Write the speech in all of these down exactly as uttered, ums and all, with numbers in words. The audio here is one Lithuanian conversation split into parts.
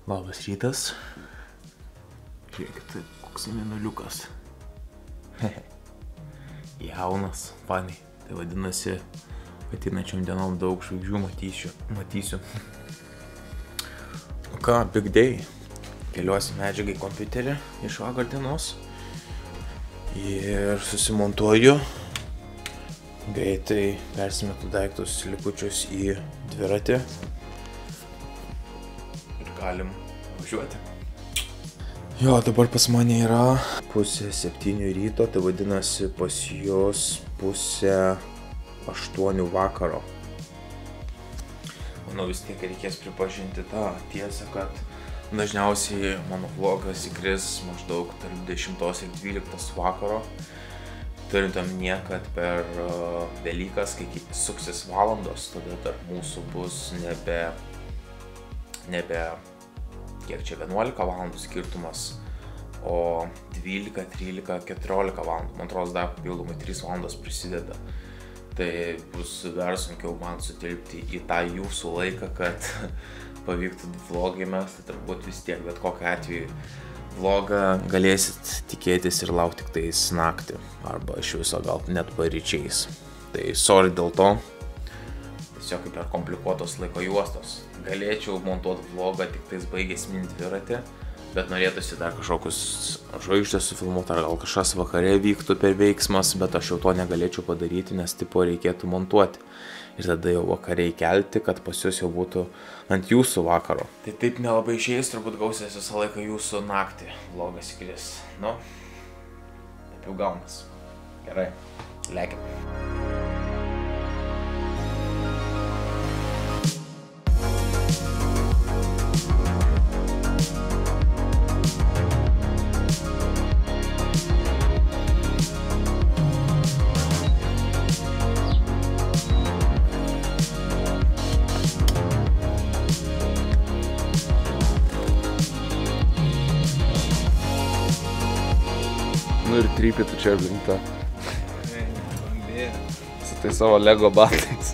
Labas rytas. Žiūrėkit, koks mėnuliukas. Jaunas, faniai. Tai vadinasi, ateinančiom dienom daug žvaigždžių matysiu. matysiu. O ką, big day. Keliuosi medžiagai kompiuterį iš vakar dienos. Ir susimontuoju. Greitai persimetu daiktus likučius į dviratį. Ir galim važiuoti. Jo, dabar pas mane yra pusė septynių ryto, tai vadinasi pas jos pusė aštuonių vakaro. Manau, vis tiek reikės pripažinti tą tiesą, kad dažniausiai mano vlogas įkris maždaug tarp dešimtos ir dvyliktos vakaro. Turint omenyje, kad per uh, Velykas, kai suksis valandos, tada tarp mūsų bus nebe, nebe, kiek čia, vienuolika valandų skirtumas, o dvylika, trylika, keturiolika valandų. Man atrodo, dar papildomai trys valandos prisideda. Tai bus dar sunkiau man sutilpti į tą jūsų laiką, kad pavyktų vlogį mesti, turbūt vis tiek, bet kokiu atveju vlogą galėsit tikėtis ir laukti tik tais naktį, arba iš viso gal net paryčiais. Tai sorry dėl to, tiesiog kaip per komplikuotos laiko juostos. Galėčiau montuoti vlogą tik tais baigęs minti dviratį, bet norėtųsi dar kažkokius žvaigždės sufilmuoti, ar gal kažkas vakare vyktų per veiksmas, bet aš jau to negalėčiau padaryti, nes tipo reikėtų montuoti. Ir tada jau vakariai kelti, kad pas jūs jau būtų ant jūsų vakaro. Tai taip nelabai išėjus, turbūt gausės visą laiką jūsų naktį vlogas įkris. Nu, taip jau gaunas. Gerai, lekiam. Nu ir trypi tu čia aplink su tai savo Lego batais.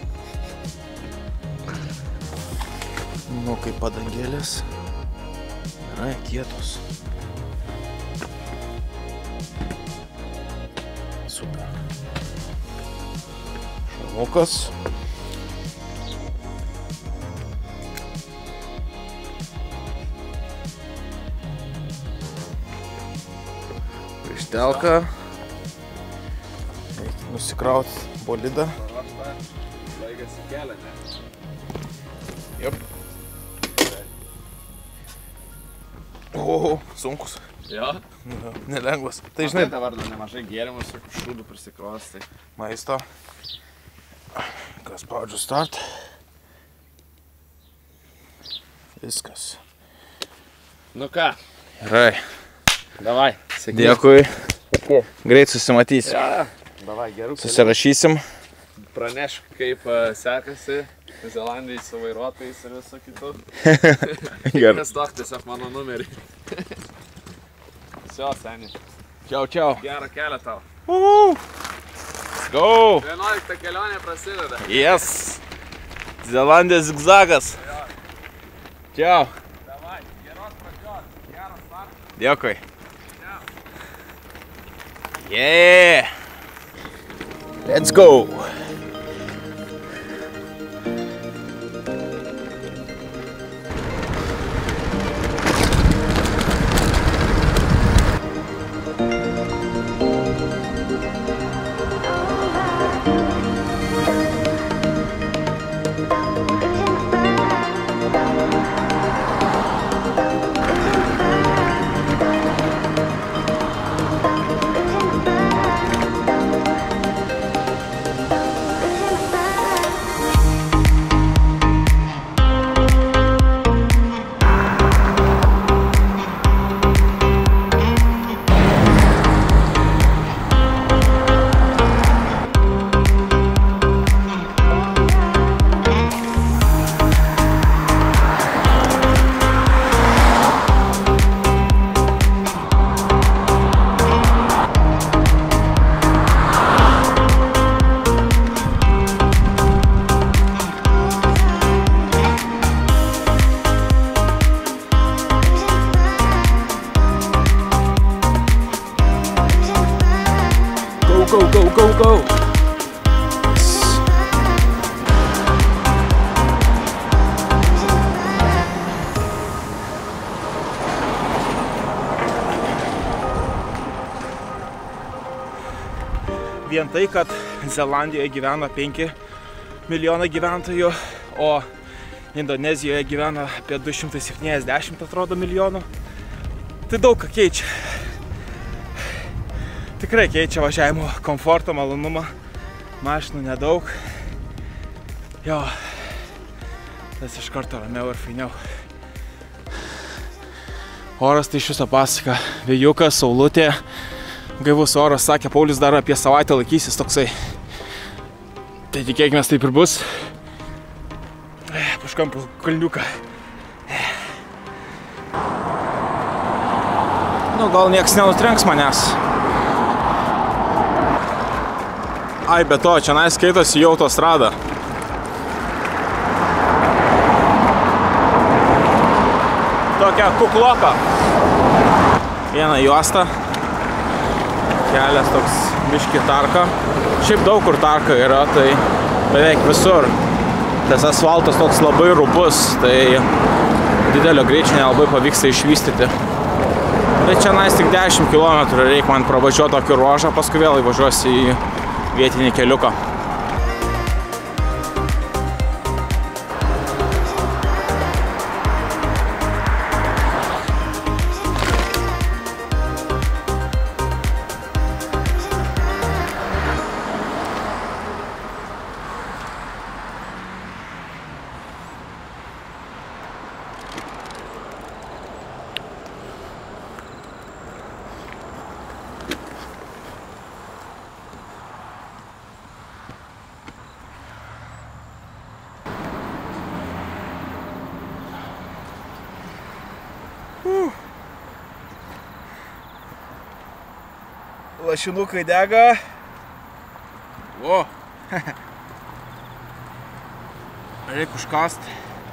Nu, kaip padangėlės. Gerai, kietos. Super. Šalmukas. Telka. Reikia nusikrauti bolidą. Baigėsi kelią, ne? Jop. O, sunkus. Jo? Ja, nelengvas. Tai žinai, dabar dar nemažai gėrimų su šūdų prisikros, tai maisto. Kas spaudžiu start. Viskas. Nu ką? Gerai. Davai. Sėkmės. Dėkui. Greit susimatysim. Ja, davai, gerų kelių. Susirašysim. Pranešk, kaip uh, sekasi Zelandijai su vairuotojais ir viso kitų. Gerai. Nestok tiesiog mano numerį. Visio, seniai. Čiau, čiau. Gerą kelią tau. Uh, let's go. vienuolikta kelionė prasideda. Yes. Zelandijos zigzagas. Čiau. Davai, geros pradžios. Geras startas. Dėkui. Yeah! Let's go! Go, go, go. Vien tai, kad Zelandijoje gyvena penki milijonai gyventojų, o Indonezijoje gyvena apie du šimtai septyniasdešimt, atrodo, milijonų. Tai daug ką keičia. Tikrai keičia važiavimo komfortą, malonumą. Mašinų nedaug. Jo, tas iš karto ramiau ir fainiau. Oras tai iš viso pasaka. Vėjukas, saulutė, gaivus oras. Sakė, Paulius dar apie savaitę laikysis toksai. Tai tikėkime, taip ir bus. Paškam po kalniuką. Nu, gal nieks nenutrenks manęs. Ai, be to, čia nais skaitosi jau autostrada. Tokia kukloka. Viena juosta. Kelias toks biški tarka. Šiaip daug kur tarka yra, tai beveik visur. Tas asfaltas toks labai rūbus, tai didelio greičio nelabai pavyksta išvystyti. Bet čia nais tik dešimt kilometrų, reikia man pravažiuoti tokį ruožą, paskui vėl įvažiuosi į vietinį keliuką. Lašinukai dega. O. Reikia užkast.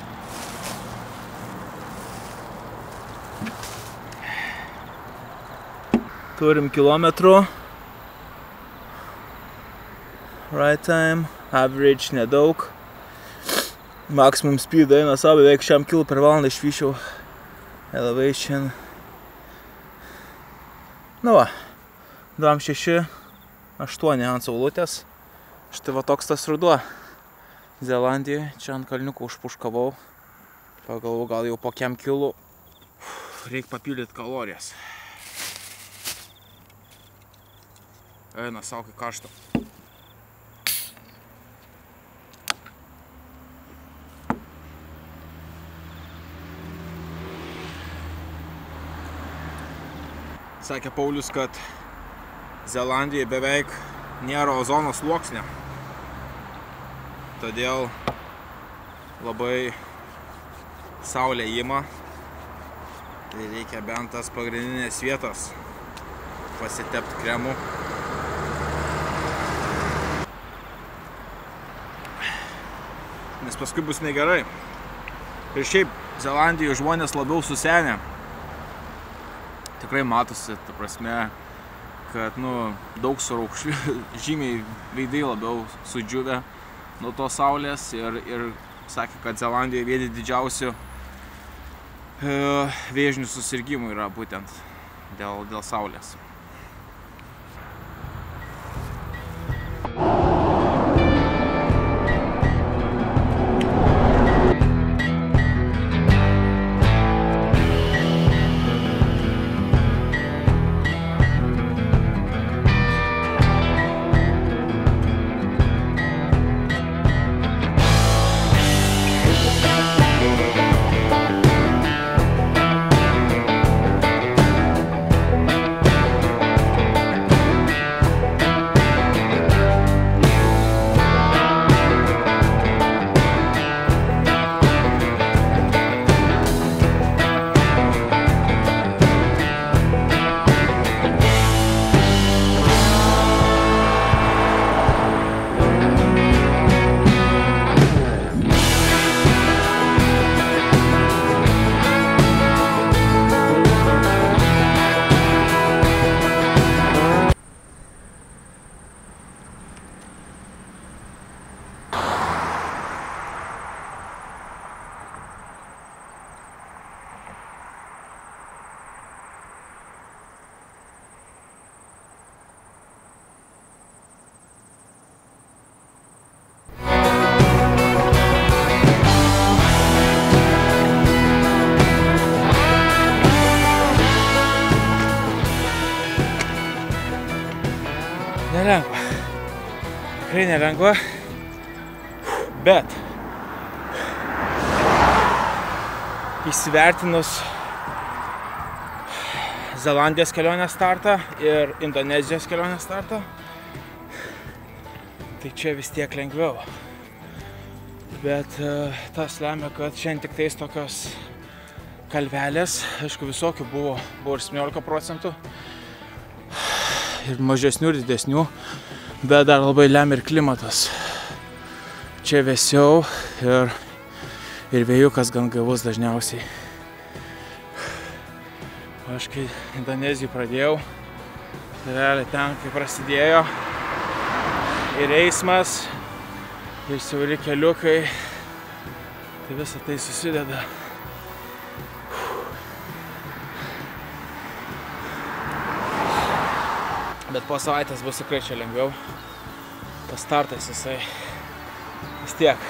Turim kilometrų. Right time, average nedaug. Maximum speed eina savo, beveik šiam kilų per valandą išvyšiau. Elevation. Nu va. Dvam šeši, aštuoni ant saulutės. Štai va toks tas ruduo. Zelandijoje, čia ant kalniukų užpuškavau. Pagalvau, gal jau po kiem kilų. Reikia papildyti kalorijas. Eina savo kai karšto. Sakė Paulius, kad Zelandijoje beveik nėra ozono sluoksnio. Todėl labai saulė ima. Tai reikia bent tas pagrindinės vietas pasitepti kremu. Nes paskui bus negerai. Ir šiaip Zelandijoje žmonės labiau susenę. Tikrai matosi, ta prasme, kad nu, daug suraukšlių, žymiai veidai labiau sudžiuvę nuo to saulės ir, ir sakė, kad Zelandijoje vieni didžiausių e, vėžinių susirgymų yra būtent dėl, dėl saulės. tikrai nelengva, bet įsivertinus Zelandijos kelionės startą ir Indonezijos kelionės startą, tai čia vis tiek lengviau. Bet tas lemia, kad šiandien tik tais tokios kalvelės, aišku, visokių buvo, buvo ir septyniolika procentų, ir mažesnių, ir didesnių, bet dar labai lemia ir klimatas. Čia vėsiau ir, ir vėjukas gan gaivus dažniausiai. Aš kai Indonezijai pradėjau, tai realiai ten, kai prasidėjo ir eismas, ir siauri keliukai, tai visą tai susideda. Bet po savaitės bus tikrai čia lengviau. Tas startas jisai vis tiek.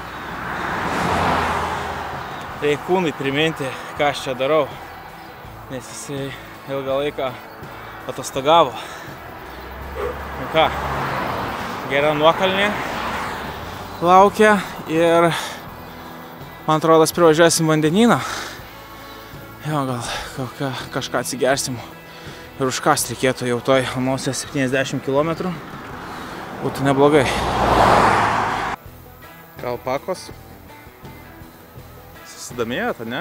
Reikia kūnui priminti, ką aš čia darau, nes jisai ilgą laiką atostogavo. Nu ką, gera nuokalnė laukia ir man atrodo, privažiuosim vandenyną. Jo, gal kažką, kažką atsigersim. Ir užkast reikėtų jau toj anose septyniasdešimt kilometrų. Būtų neblogai. Alpakos. Susidomėjot, ne?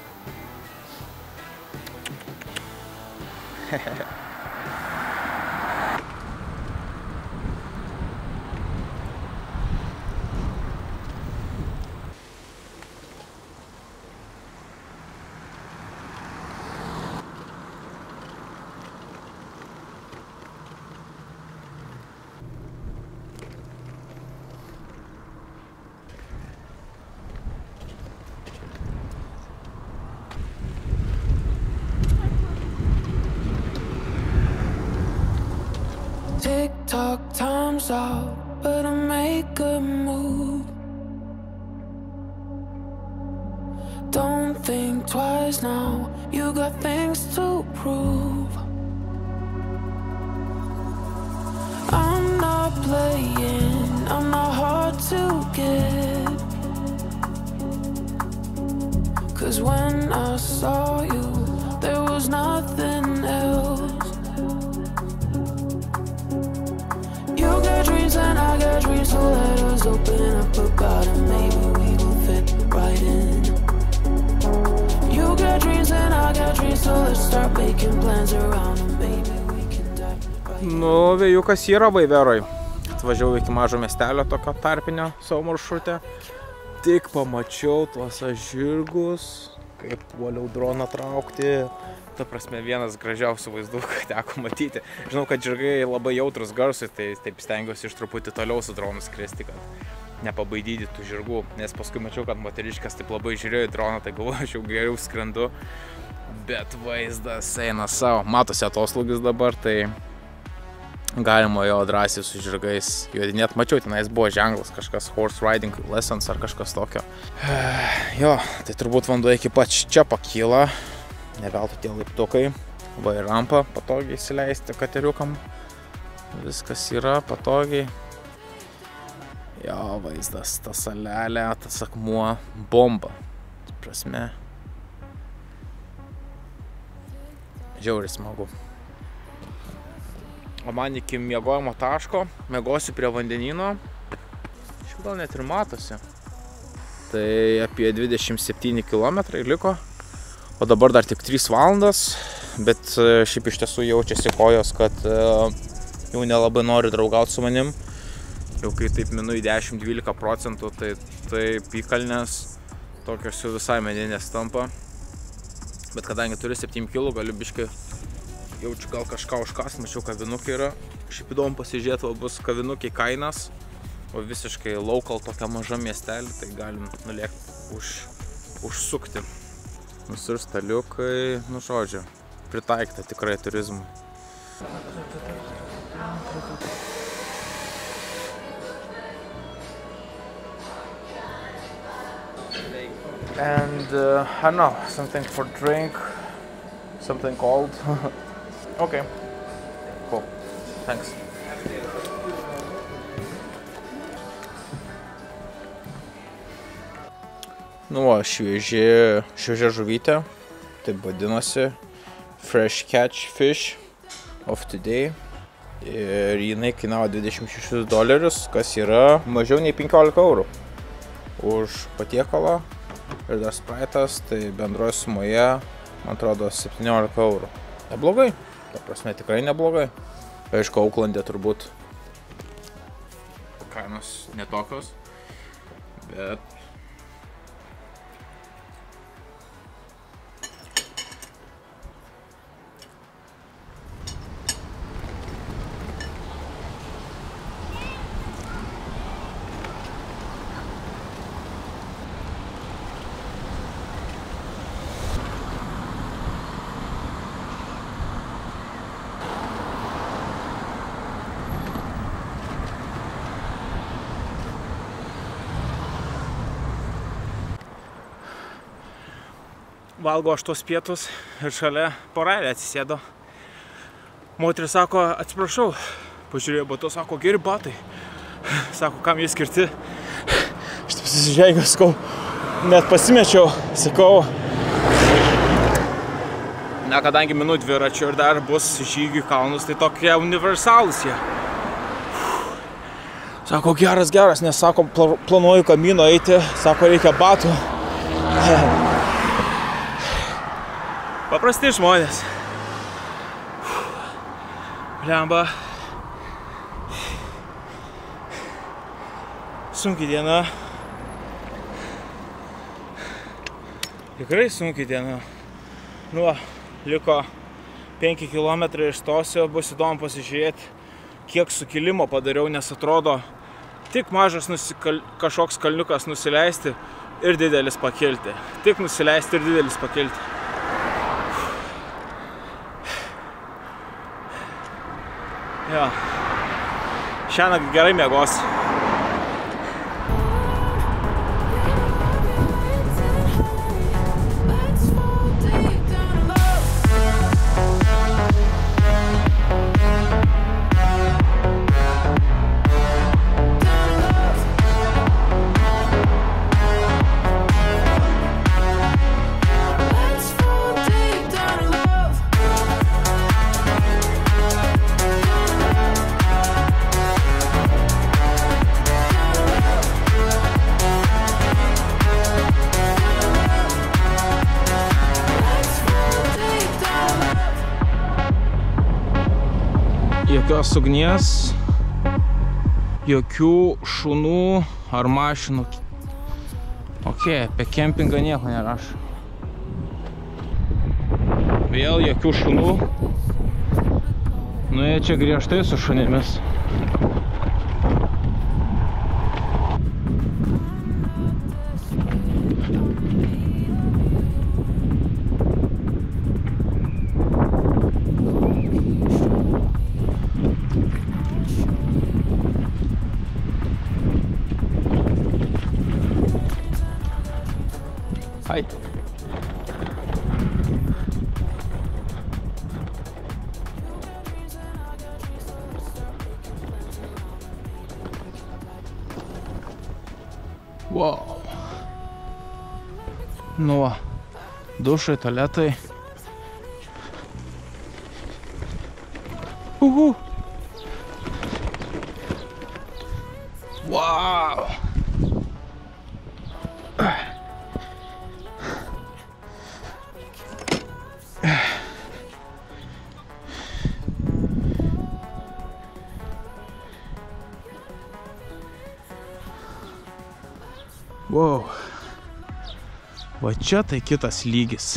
Tick-tock, time's out, better make a move. Don't think twice now, you got things to prove. I'm not playing, I'm not hard to get. Cause when I saw you, there was nothing else. You got dreams and I got dreams, so let us open up about it. Maybe we will fit right in. You got dreams and I got dreams, so let's start making plans around it. Maybe we can die right. Nu, vėjukas yra Vaiveroj. Atvažiavau iki mažo miestelio tokio tarpinio savo maršrute. Tik pamačiau tuos žirgus, kaip puoliau droną traukti. Ta prasme, vienas gražiausių vaizdų, ką teko matyti. Žinau, kad žirgai labai jautrus garsui, tai taip stengiuosi iš truputį toliau su dronu skristi, kad nepabaidyti tų žirgų. Nes paskui mačiau, kad moteriškas taip labai žiūrėjo į droną, tai galvoju, aš jau geriau skrendu. Bet vaizdas eina savo. Matosi atoslūgis dabar, tai galima jo drąsiai su žirgais jodinėt. Mačiau, tenais buvo ženklas, kažkas horse riding lessons ar kažkas tokio. Jo, tai turbūt vanduo iki pat čia pakyla. Neveltui tie laiptukai, va ir rampa patogiai įsileisti kateriukam. Viskas yra patogiai. Jo, vaizdas, ta salelė, tas akmuo, bomba. Prasme. Žiauriai smagu. O man iki miegojimo taško, miegosiu prie vandenyno. Šiaip gal net ir matosi. Tai apie dvidešimt septyni kilometrai liko. O dabar dar tik trys valandas, bet šiaip iš tiesų jaučiasi kojos, kad jau nelabai nori draugauti su manim. Jau kai taip minu į dešimt dvylika procentų, tai taip įkalnės tokios jau visai medinės tampa. Bet kadangi turiu septynių kilų, galiu biškai jaučiu gal kažką užkast, mačiau kavinukai yra. Šiaip įdomu pasižiūrėti, va bus kavinukai kainas, o visiškai local tokia maža miestelį, tai galim nulėkti už, užsukti. Visur staliukai, nu žodžiu, pritaikta tikrai turizmui. And uh, I don't know, something for drink, something cold. Okay, cool, thanks. Nu, va, švieži, šviežia žuvytė, taip vadinasi, Fresh Catch Fish of Today. Ir jinai kainavo dvidešimt šešis dolerius, kas yra mažiau nei penkiolika eurų už patiekalą. Ir dar spraitas, tai bendroje sumoje, man atrodo, septyniolika eurų. Neblogai, ta prasme tikrai neblogai. Aišku, Auklande turbūt kainos netokios, bet valgo aš tos pietus ir šalia porelė atsisėdo. Moteris sako, atsiprašau, pažiūrėjo batus, sako, geri batai. Sako, kam jie skirti? Aš taip susižeigęs, sakau, net pasimečiau, sakau. Na, kadangi minu dviračiu ir dar bus žygių į kalnus, tai tokie universalūs jie. Sako, geras, geras, nes, sako, planuoju kamino eiti, sako, reikia batų. Paprasti žmonės. Blemba. Sunki diena. Tikrai sunki diena. Nu, liko penki kilometrai išstosiu, bus įdomu pasižiūrėti, kiek sukilimo padariau, nes atrodo tik mažas nusikal... kažkoks kalniukas nusileisti ir didelis pakilti. Tik nusileisti ir didelis pakilti. Jo, šiandien gerai miegos. Jokios ugnies, jokių šunų ar mašinų. Ok, apie kempingą nieko nerašo. Vėl jokių šunų. Nu, jie čia griežtai su šunimis. Hai. Wow. Nu va, dušai, tualetai. Uhu. Wow. Wow. Va čia tai kitas lygis.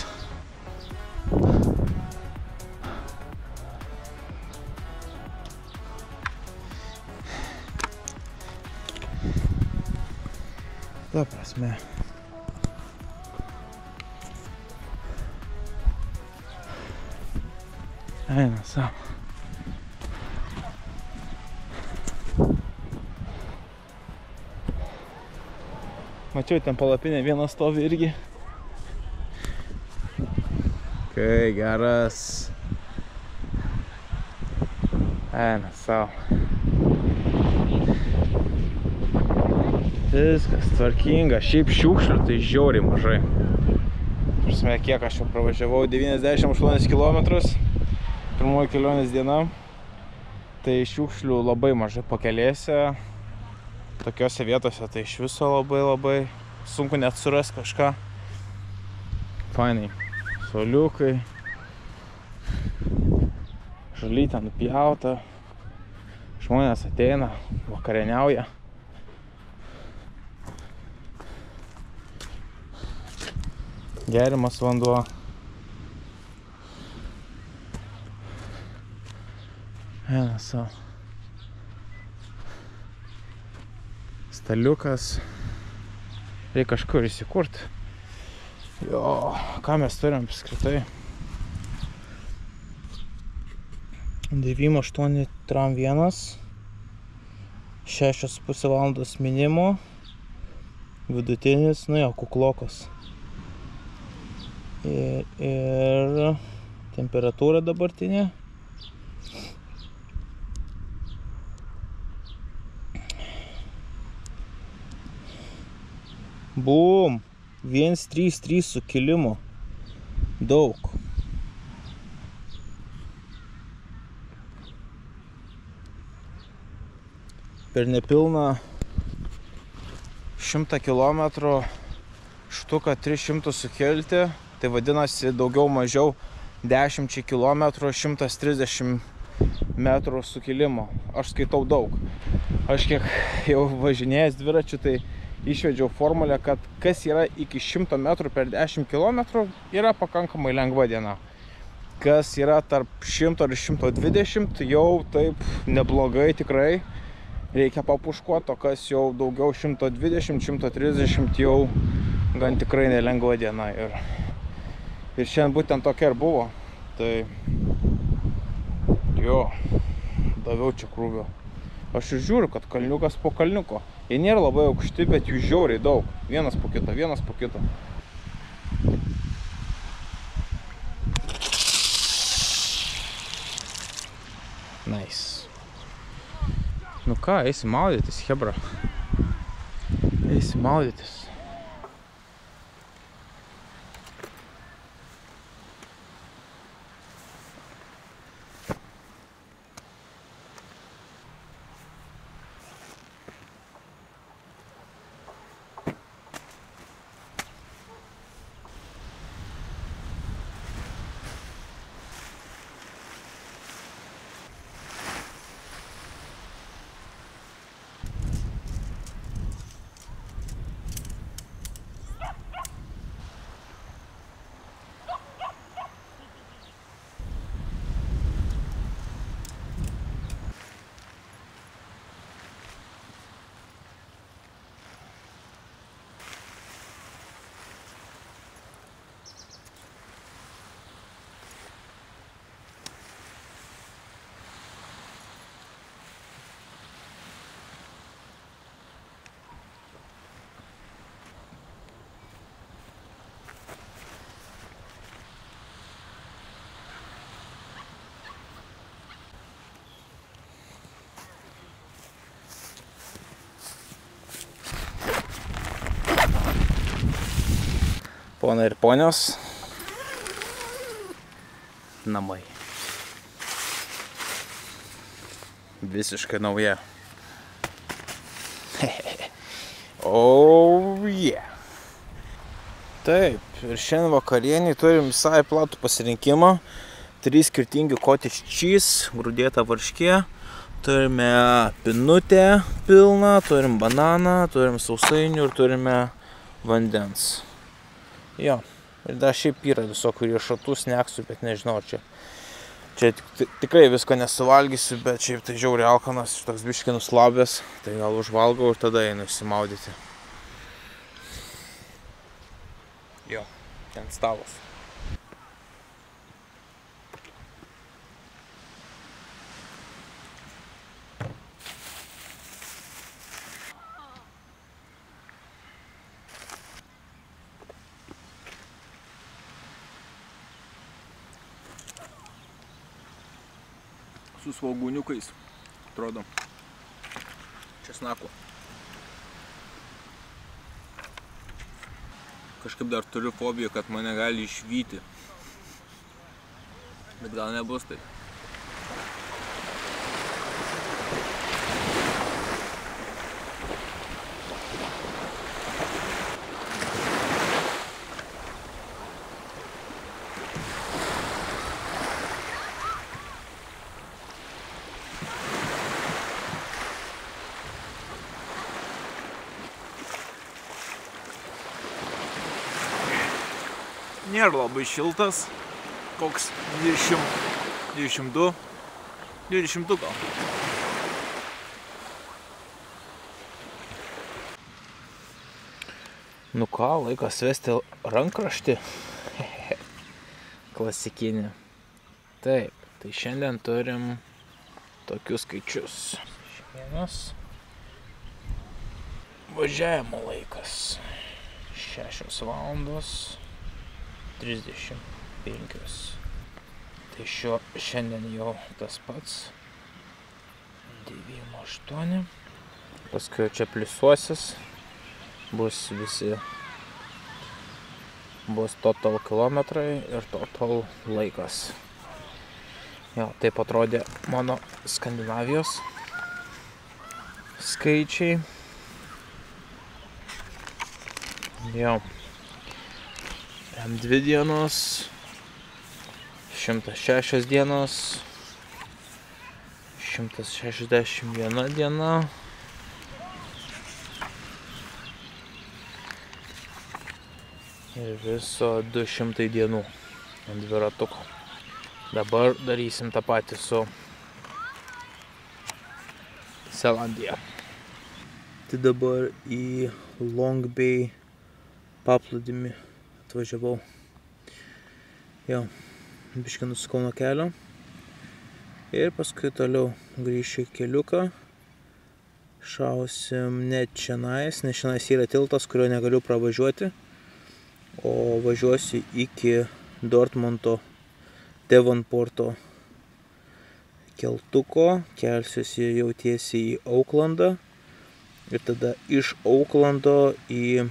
Ta prasme. Eina savo. Mačiau, ten palapinė vienas stovi irgi. Kai geras. Eina savo. Viskas tvarkinga, šiaip šiukšlių tai žiauriai mažai. Prasme, kiek aš jau pravažiavau, devyniasdešimt aštuonis kilometrus, pirmoji kelionės diena. Tai šiukšlių labai mažai pakelėse, tokiose vietose tai iš viso labai labai sunku net suras kažką. Fainai, soliukai, žalytė nupjauta, žmonės ateina, vakarieniauja. Gerimas vanduo. Eina savo. Staliukas. Reikia kažkur įsikurti. Jo, ką mes turim apskritai? devyni aštuoni tram vienas. šešios su puse valandos minimo. Vidutinis, nu jo, kuklokas. Ir, ir temperatūra dabartinė. Bum! vienas trys trys sukilimo. Daug. Per nepilną šimtą kilometrų štuką tris šimtus sukelti. Tai vadinasi daugiau mažiau dešimčiai kilometrų šimtas trisdešimt metrų sukilimo. Aš skaitau daug. Aš kiek jau važinėjęs dviračiu, tai išvedžiau formulę, kad kas yra iki šimto metrų per dešimt kilometrų yra pakankamai lengva diena. Kas yra tarp šimto ir šimto dvidešimt jau taip neblogai tikrai reikia papuškuoti, o kas jau daugiau šimto dvidešimt šimto trisdešimt jau gan tikrai nelengva diena. Ir Ir šiandien būtent tokia ir buvo. Tai jo, daviau čia krūvio. Aš ir žiūriu, kad kalniukas po kalniuko. Jie nėra labai aukšti, bet jų žiauriai daug. Vienas po kito, vienas po kito. Nice. Nu ką, eisi maudytis, hebra. Eisi maudytis. Ponai ir ponios, namai. Visiškai nauja. Oh yeah. Taip, ir šiandien vakarienį turim visai platų pasirinkimą. Trys skirtingi cottage cheese, grūdėta varškė. Turime pinutę pilną, turim bananą, turim sausainių ir turime vandens. Jo, ir dar šiaip yra visokių riešutų, sneksų, bet nežinau, čia, čia tikrai visko nesuvalgysiu, bet šiaip tai žiauriai alkanas, toks biškį nuslabęs, tai gal užvalgau ir tada einu išsimaudyti. Jo, ten stalas. Su svogūniukais, atrodo, česnako. Kažkaip dar turiu fobiją, kad mane gali išvyti. Bet gal nebus taip. Nėra labai šiltas, koks dvidešimt, dvidešimt du, dvidešimt du gal. Nu ką, laikas vesti rankraštį. Klasikinį. Taip, tai šiandien turim tokius skaičius. Vienas. Važiavimo laikas. šešios valandos. trisdešimt penkios. Tai šio šiandien jau tas pats. devyni aštuoni. Paskui čia pliusuosis. Bus visi. Bus total kilometrai ir total laikas. Jo, taip atrodė mano Skandinavijos skaičiai. Jo. M dvi dienos, šimtas šešios dienos, šimtas šešiasdešimt viena diena. Ir viso du šimtai dienų ant dviratuko. Dabar darysim tą patį su Zelandija. Tai dabar į Long Bay paplūdimį atvažiavau. Jo, biškį nusukau nuo kelio. Ir paskui toliau grįšiu į keliuką. Šausim ne čionais, nes čionais yra tiltas, kurio negaliu pravažiuoti. O važiuosiu iki Dortmundo, Devonporto keltuko. Kelsiuosi jau tiesiai į Auklandą. Ir tada iš Auklando į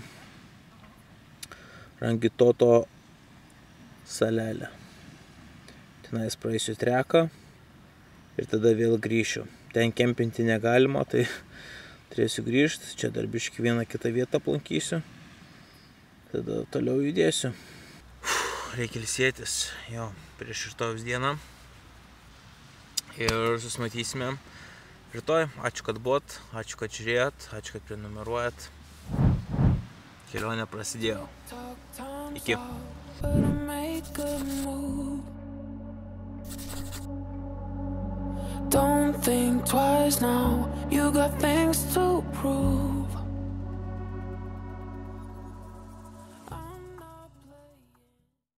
Rangitoto salelę. Tenais praeisiu treką ir tada vėl grįšiu. Ten kempinti negalima, tai turėsiu grįžti. Čia dar biškį vieną kitą vietą aplankysiu. Tada toliau judėsiu. Reikia ilsėtis, jo, prieš rytojaus dieną. Ir susimatysime rytoj. Ačiū, kad buvot, ačiū, kad žiūrėjot, ačiū, kad prenumeruojat. Kelionė prasidėjo. Iki. Don't think twice now, you got things to prove.